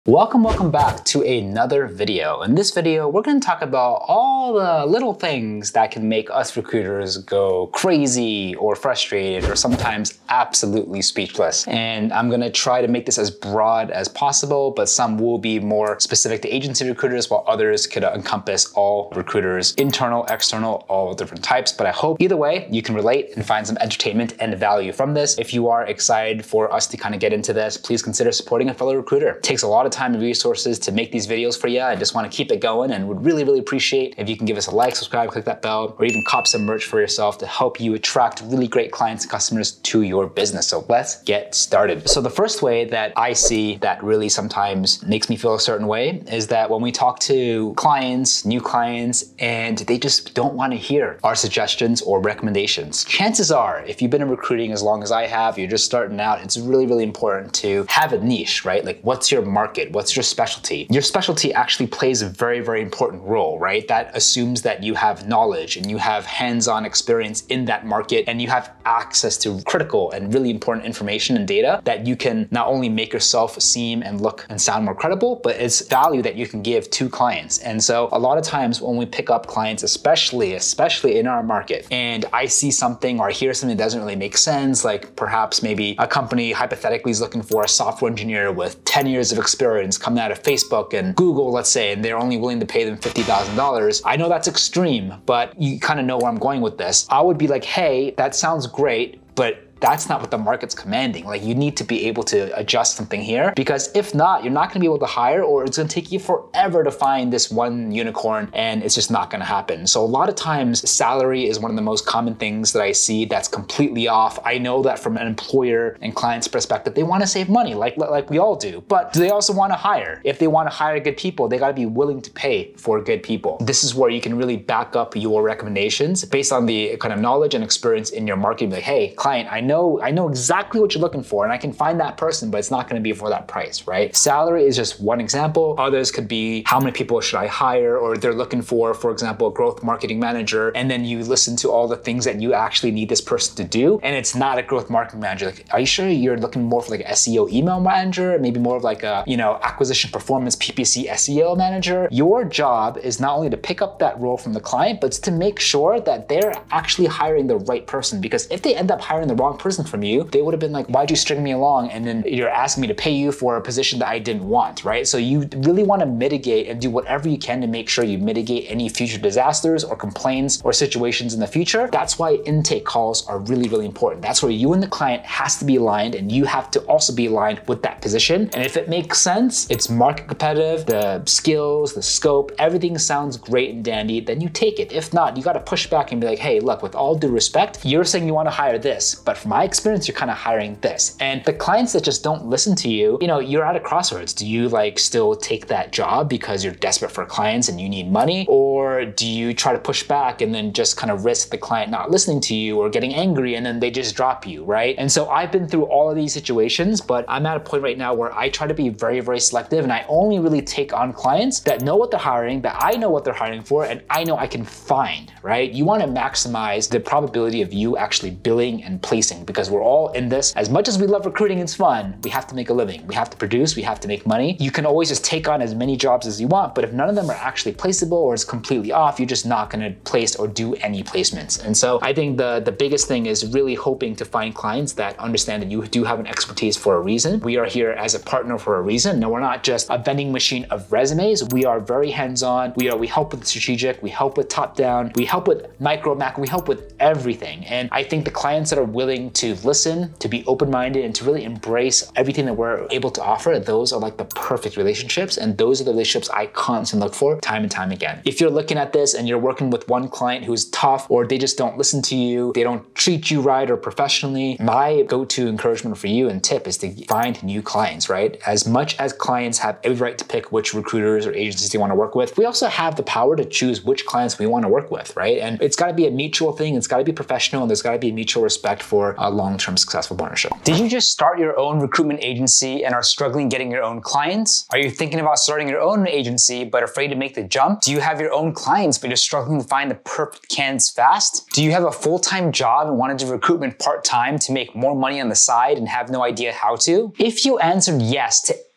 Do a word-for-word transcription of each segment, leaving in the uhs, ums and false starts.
Welcome, welcome back to another video. In this video, we're going to talk about all the little things that can make us recruiters go crazy or frustrated or sometimes absolutely speechless. And I'm going to try to make this as broad as possible, but some will be more specific to agency recruiters while others could encompass all recruiters, internal, external, all different types. But I hope either way, you can relate and find some entertainment and value from this. If you are excited for us to kind of get into this, please consider supporting a fellow recruiter. It takes a lot of time and resources to make these videos for you. I just want to keep it going and would really, really appreciate if you can give us a like, subscribe, click that bell, or even cop some merch for yourself to help you attract really great clients and customers to your business. So let's get started. So the first way that I see that really sometimes makes me feel a certain way is that when we talk to clients, new clients, and they just don't want to hear our suggestions or recommendations. Chances are, if you've been in recruiting as long as I have, you're just starting out, it's really, really important to have a niche, right? Like, what's your market? What's your specialty? Your specialty actually plays a very, very important role, right? That assumes that you have knowledge and you have hands-on experience in that market and you have access to critical and really important information and data that you can not only make yourself seem and look and sound more credible, but it's value that you can give to clients. And so a lot of times when we pick up clients, especially, especially in our market, and I see something or I hear something that doesn't really make sense, like perhaps maybe a company hypothetically is looking for a software engineer with ten years of experience coming out of Facebook and Google, let's say, and they're only willing to pay them fifty thousand dollars. I know that's extreme, but you kind of know where I'm going with this. I would be like, hey, that sounds great, but that's not what the market's commanding. Like, you need to be able to adjust something here, because if not, you're not gonna be able to hire, or it's gonna take you forever to find this one unicorn and it's just not gonna happen. So a lot of times salary is one of the most common things that I see that's completely off. I know that from an employer and client's perspective, they wanna save money like, like we all do, but do they also wanna hire? If they wanna hire good people, they gotta be willing to pay for good people. This is where you can really back up your recommendations based on the kind of knowledge and experience in your market. Be like, hey, client, I know Know, I know exactly what you're looking for and I can find that person, but it's not gonna be for that price, right? Salary is just one example. Others could be, how many people should I hire? Or they're looking for, for example, a growth marketing manager, and then you listen to all the things that you actually need this person to do, and it's not a growth marketing manager. Like, are you sure you're looking more for like an S E O email manager? Maybe more of like a, you know, acquisition performance P P C S E O manager? Your job is not only to pick up that role from the client, but it's to make sure that they're actually hiring the right person, because if they end up hiring the wrong person from you, they would have been like, why'd you string me along? And then you're asking me to pay you for a position that I didn't want, right? So you really want to mitigate and do whatever you can to make sure you mitigate any future disasters or complaints or situations in the future. That's why intake calls are really, really important. That's where you and the client has to be aligned, and you have to also be aligned with that position. And if it makes sense, it's market competitive, the skills, the scope, everything sounds great and dandy, then you take it. If not, you got to push back and be like, hey, look, with all due respect, you're saying you want to hire this, but from my experience, you're kind of hiring this. And the clients that just don't listen to you, you know, you're at a crossroads. Do you like still take that job because you're desperate for clients and you need money? Or do you try to push back and then just kind of risk the client not listening to you or getting angry and then they just drop you, right? And so I've been through all of these situations, but I'm at a point right now where I try to be very, very selective, and I only really take on clients that know what they're hiring, that I know what they're hiring for, and I know I can find, right? You want to maximize the probability of you actually billing and placing, because we're all in this. As much as we love recruiting, it's fun, we have to make a living. We have to produce, we have to make money. You can always just take on as many jobs as you want, but if none of them are actually placeable or it's completely off, you're just not gonna place or do any placements. And so I think the, the biggest thing is really hoping to find clients that understand that you do have an expertise for a reason. We are here as a partner for a reason. No, we're not just a vending machine of resumes. We are very hands-on. We are, we help with the strategic, we help with top-down, we help with micro, macro, we help with everything. And I think the clients that are willing to listen, to be open-minded, and to really embrace everything that we're able to offer, those are like the perfect relationships. And those are the relationships I constantly look for time and time again. If you're looking at this and you're working with one client who's tough, or they just don't listen to you, they don't treat you right or professionally, my go-to encouragement for you and tip is to find new clients, right? As much as clients have every right to pick which recruiters or agencies they want to work with, we also have the power to choose which clients we want to work with, right? And it's got to be a mutual thing. It's got to be professional, and there's got to be mutual respect for a long-term successful partnership. Did you just start your own recruitment agency and are struggling getting your own clients? Are you thinking about starting your own agency but afraid to make the jump? Do you have your own clients but you're struggling to find the perfect candidates fast? Do you have a full-time job and want to do recruitment part-time to make more money on the side and have no idea how to? If you answered yes to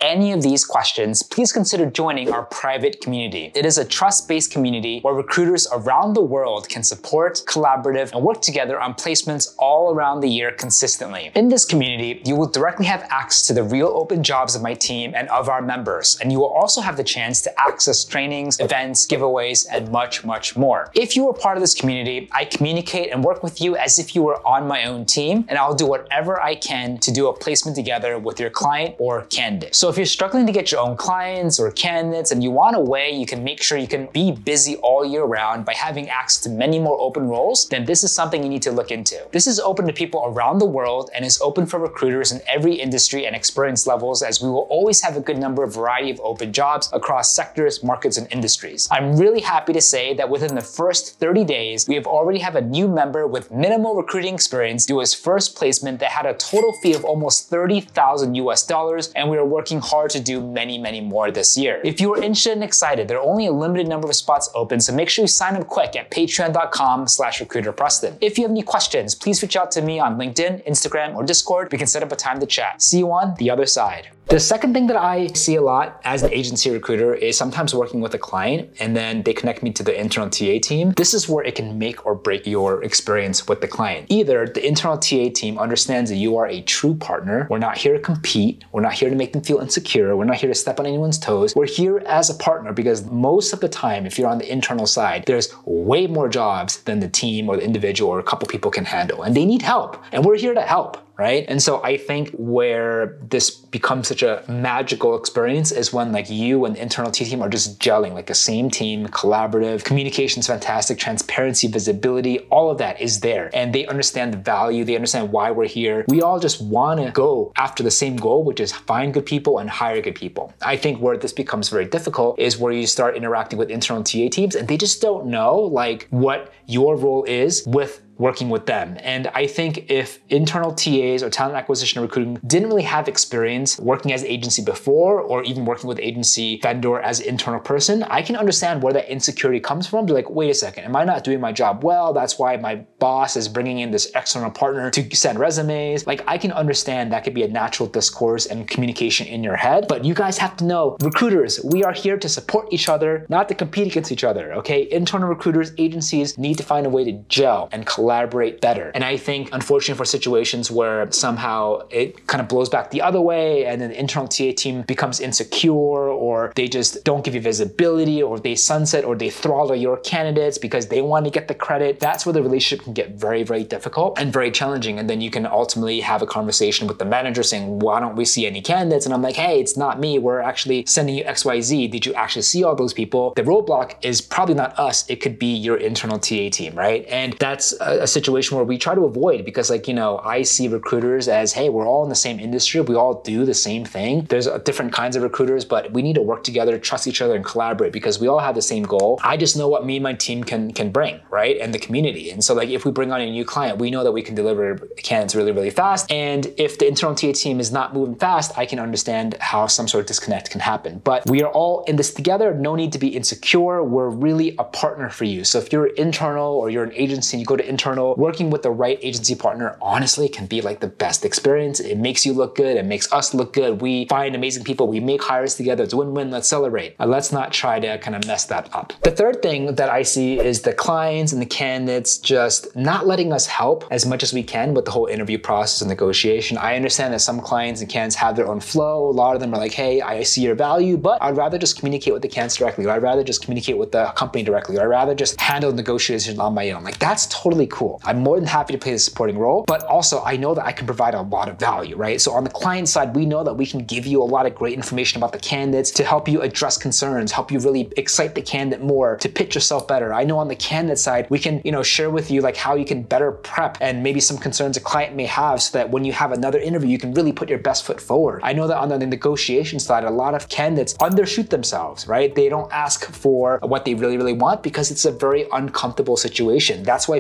any of these questions, please consider joining our private community. It is a trust-based community where recruiters around the world can support, collaborate, and work together on placements all around the year consistently. In this community, you will directly have access to the real open jobs of my team and of our members, and you will also have the chance to access trainings, events, giveaways, and much, much more. If you are part of this community, I communicate and work with you as if you were on my own team, and I'll do whatever I can to do a placement together with your client or candidate. So if you're struggling to get your own clients or candidates and you want a way you can make sure you can be busy all year round by having access to many more open roles, then this is something you need to look into. This is open to people around the world and is open for recruiters in every industry and experience levels, as we will always have a good number of variety of open jobs across sectors, markets, and industries. I'm really happy to say that within the first thirty days, we have already have a new member with minimal recruiting experience do his first placement that had a total fee of almost thirty thousand U S dollars, and we are working hard to do many, many more this year. If you are interested and excited, there are only a limited number of spots open, so make sure you sign up quick at patreon.com slash recruiterpreston. If you have any questions, please reach out to me on LinkedIn, Instagram, or Discord. We can set up a time to chat. See you on the other side. The second thing that I see a lot as an agency recruiter is sometimes working with a client and then they connect me to the internal T A team. This is where it can make or break your experience with the client. Either the internal T A team understands that you are a true partner. We're not here to compete. We're not here to make them feel insecure. We're not here to step on anyone's toes. We're here as a partner because most of the time, if you're on the internal side, there's way more jobs than the team or the individual or a couple people can handle, and they need help. And we're here to help. Right? And so I think where this becomes such a magical experience is when like you and the internal T team are just gelling like a same team, collaborative, communication's fantastic, transparency, visibility, all of that is there. And they understand the value, they understand why we're here. We all just want to go after the same goal, which is find good people and hire good people. I think where this becomes very difficult is where you start interacting with internal T A teams and they just don't know like what your role is with working with them. And I think if internal T As or talent acquisition and recruiting didn't really have experience working as an agency before, or even working with agency vendor as an internal person, I can understand where that insecurity comes from. They're like, wait a second, am I not doing my job well? That's why my boss is bringing in this external partner to send resumes. Like, I can understand that could be a natural discourse and communication in your head, but you guys have to know, recruiters, we are here to support each other, not to compete against each other, okay? Internal recruiters, agencies need to find a way to gel and collaborate better. And I think, unfortunately, for situations where somehow it kind of blows back the other way and then the internal T A team becomes insecure, or they just don't give you visibility, or they sunset or they throttle your candidates because they want to get the credit, that's where the relationship can get very, very difficult and very challenging. And then you can ultimately have a conversation with the manager saying, why don't we see any candidates? And I'm like, hey, it's not me. We're actually sending you X Y Z. Did you actually see all those people? The roadblock is probably not us. It could be your internal T A team, right? And that's a, a situation where we try to avoid, because like, you know, I see recruiters as, hey, we're all in the same industry. We all do the same thing. There's a different kinds of recruiters, but we need to work together, trust each other, and collaborate because we all have the same goal. I just know what me and my team can can bring, right? And the community. And so like, if we bring on a new client, we know that we can deliver candidates really, really fast. And if the internal T A team is not moving fast, I can understand how some sort of disconnect can happen. But we are all in this together. No need to be insecure. We're really a partner for you. So if you're internal or you're an agency and you go to internal, working with the right agency partner honestly can be like the best experience. It makes you look good. It makes us look good. We find amazing people. We make hires together. It's win-win. Let's celebrate. Uh, let's not try to kind of mess that up. The third thing that I see is the clients and the candidates just not letting us help as much as we can with the whole interview process and negotiation. I understand that some clients and candidates have their own flow. A lot of them are like, hey, I see your value, but I'd rather just communicate with the candidates directly, or I'd rather just communicate with the company directly, or I'd rather just handle negotiations on my own. Like, that's totally cool. I'm more than happy to play the supporting role, but also I know that I can provide a lot of value, right? So on the client side, we know that we can give you a lot of great information about the candidates to help you address concerns, help you really excite the candidate more, to pitch yourself better. I know on the candidate side, we can, you know, share with you like how you can better prep and maybe some concerns a client may have, so that when you have another interview, you can really put your best foot forward. I know that on the negotiation side, a lot of candidates undershoot themselves, right? They don't ask for what they really, really want because it's a very uncomfortable situation. That's why if you leverage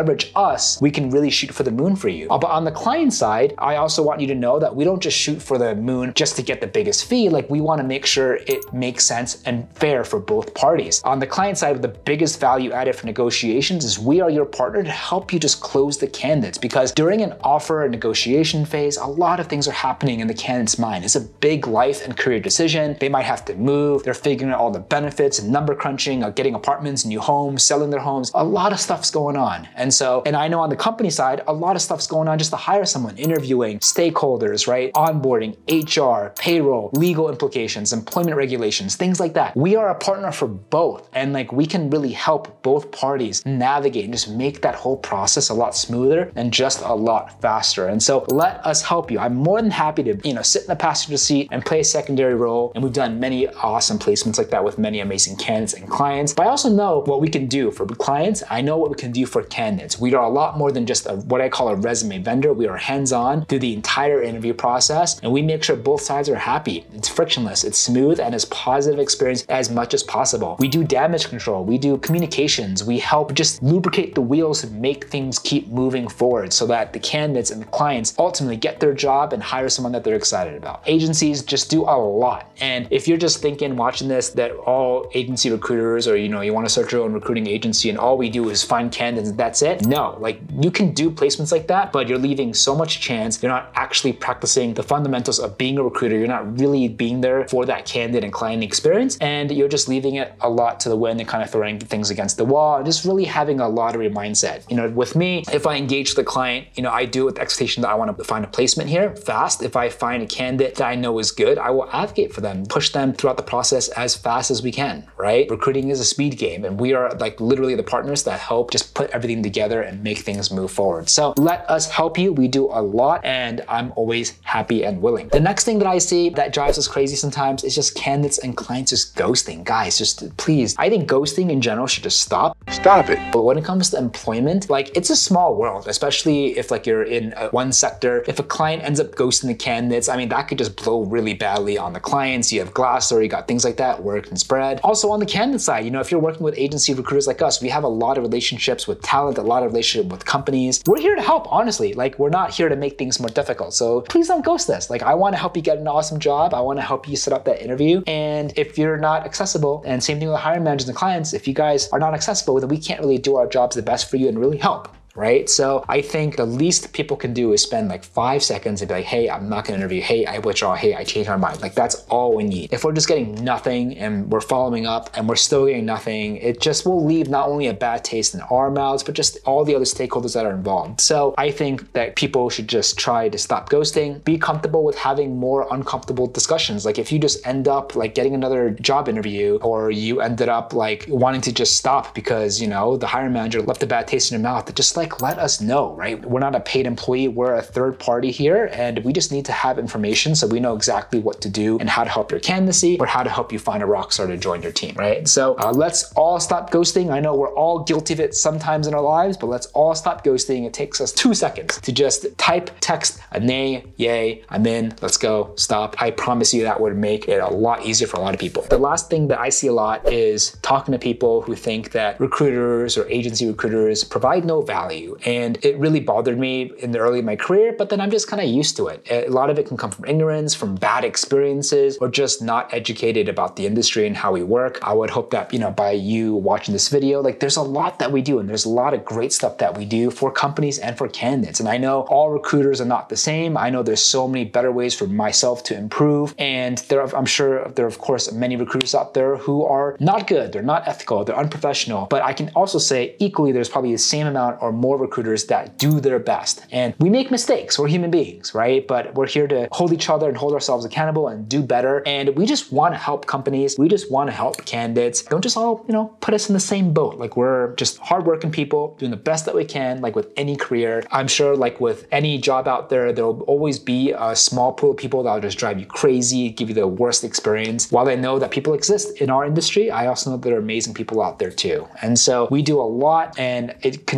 leverage us, we can really shoot for the moon for you. But on the client side, I also want you to know that we don't just shoot for the moon just to get the biggest fee. Like, we want to make sure it makes sense and fair for both parties. On the client side, the biggest value added for negotiations is we are your partner to help you just close the candidates, because during an offer and negotiation phase, a lot of things are happening in the candidate's mind. It's a big life and career decision. They might have to move. They're figuring out all the benefits and number crunching, uh, getting apartments, new homes, selling their homes. A lot of stuff's going on. And so, and I know on the company side, a lot of stuff's going on just to hire someone, interviewing, stakeholders, right? Onboarding, H R, payroll, legal implications, employment regulations, things like that. We are a partner for both. And like, we can really help both parties navigate and just make that whole process a lot smoother and just a lot faster. And so let us help you. I'm more than happy to, you know, sit in the passenger seat and play a secondary role. And we've done many awesome placements like that with many amazing candidates and clients. But I also know what we can do for clients. I know what we can do for candidates. We are a lot more than just a, what I call a resume vendor. We are hands-on through the entire interview process, and we make sure both sides are happy. It's frictionless, it's smooth, and as positive experience as much as possible. We do damage control, we do communications, we help just lubricate the wheels and make things keep moving forward so that the candidates and the clients ultimately get their job and hire someone that they're excited about. Agencies just do a lot. And if you're just thinking, watching this, that all agency recruiters, or you know, you want to start your own recruiting agency and all we do is find candidates and that's it. No, like, you can do placements like that, but you're leaving so much chance. You're not actually practicing the fundamentals of being a recruiter. You're not really being there for that candidate and client experience. And you're just leaving it a lot to the wind and kind of throwing things against the wall and just really having a lottery mindset. You know, with me, if I engage the client, you know, I do it with the expectation that I want to find a placement here fast. If I find a candidate that I know is good, I will advocate for them, push them throughout the process as fast as we can, right? Recruiting is a speed game, and we are like literally the partners that help just put everything together and make things move forward. So let us help you. We do a lot, and I'm always happy and willing. The next thing that I see that drives us crazy sometimes is just candidates and clients just ghosting. Guys, just please, I think ghosting in general should just stop. Stop it. But when it comes to employment, like, it's a small world, especially if like you're in a, one sector. If a client ends up ghosting the candidates, I mean, that could just blow really badly on the clients. You have Glassdoor, you got things like that, work and spread. Also on the candidate side, you know, if you're working with agency recruiters like us, we have a lot of relationships with talent, a lot of relationship with companies. We're here to help, honestly. Like, we're not here to make things more difficult. So please don't ghost us. Like, I want to help you get an awesome job. I want to help you set up that interview. And if you're not accessible, and same thing with hiring managers and clients, if you guys are not accessible, then we can't really do our jobs the best for you and really help. Right? So I think the least people can do is spend like five seconds and be like, hey, I'm not gonna interview. Hey, I withdraw. Hey, I changed my mind. Like, that's all we need. If we're just getting nothing and we're following up and we're still getting nothing, it just will leave not only a bad taste in our mouths, but just all the other stakeholders that are involved. So I think that people should just try to stop ghosting, be comfortable with having more uncomfortable discussions. Like, if you just end up like getting another job interview, or you ended up like wanting to just stop because, you know, the hiring manager left a bad taste in your mouth, just like, let us know, right? We're not a paid employee, we're a third party here, and we just need to have information so we know exactly what to do and how to help your candidacy, or how to help you find a rock star to join your team, right? So uh, let's all stop ghosting. I know we're all guilty of it sometimes in our lives, but let's all stop ghosting. It takes us two seconds to just type, text a nay, yay, I'm in, let's go, stop. I promise you that would make it a lot easier for a lot of people. The last thing that I see a lot is talking to people who think that recruiters or agency recruiters provide no value. And it really bothered me in the early of my career, but then I'm just kind of used to it. A lot of it can come from ignorance, from bad experiences, or just not educated about the industry and how we work. I would hope that, you know, by you watching this video, like, there's a lot that we do, and there's a lot of great stuff that we do for companies and for candidates. And I know all recruiters are not the same. I know there's so many better ways for myself to improve. And there are, I'm sure there are, of course, many recruiters out there who are not good. They're not ethical. They're unprofessional. But I can also say equally, there's probably the same amount or more recruiters that do their best. And we make mistakes, we're human beings, right? But we're here to hold each other and hold ourselves accountable and do better. And we just want to help companies. We just want to help candidates. Don't just all, you know, put us in the same boat. Like, we're just hardworking people doing the best that we can, like with any career. I'm sure like with any job out there, there'll always be a small pool of people that'll just drive you crazy, give you the worst experience. While I know that people exist in our industry, I also know there are amazing people out there too. And so we do a lot, and it continues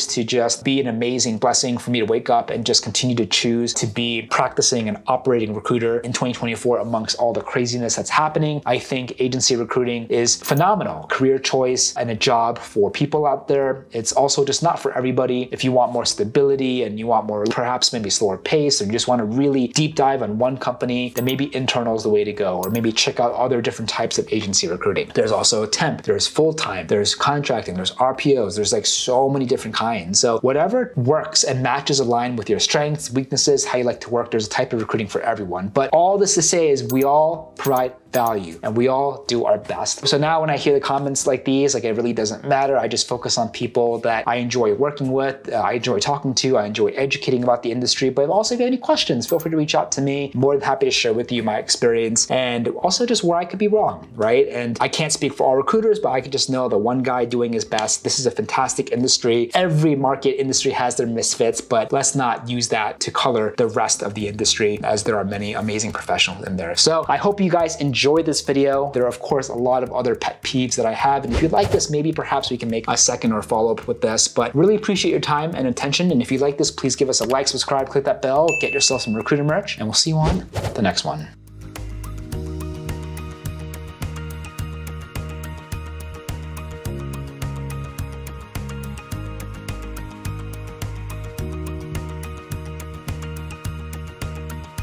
supposed to just be an amazing blessing for me to wake up and just continue to choose to be practicing and operating recruiter in twenty twenty-four amongst all the craziness that's happening. I think agency recruiting is phenomenal career choice and a job for people out there. It's also just not for everybody. If you want more stability and you want more, perhaps maybe slower pace, or you just want to really deep dive on one company, then maybe internal is the way to go, or maybe check out other different types of agency recruiting. There's also temp, there's full-time, there's contracting, there's R P Os, there's like so many different kinds. So whatever works and matches align with your strengths, weaknesses, how you like to work, there's a type of recruiting for everyone. But all this to say is we all provide value and we all do our best. So now when I hear the comments like these, like it really doesn't matter. I just focus on people that I enjoy working with, uh, I enjoy talking to, I enjoy educating about the industry. But also if you have any questions, feel free to reach out to me. More than happy to share with you my experience and also just where I could be wrong, right? And I can't speak for all recruiters, but I can just know the one guy doing his best. This is a fantastic industry. Every market industry has their misfits, but let's not use that to color the rest of the industry, as there are many amazing professionals in there. So I hope you guys enjoy this video. There are of course a lot of other pet peeves that I have, and if you like this, maybe perhaps we can make a second or follow-up with this. But really appreciate your time and attention, and if you like this, please give us a like, subscribe, click that bell, get yourself some recruiter merch, and we'll see you on the next one.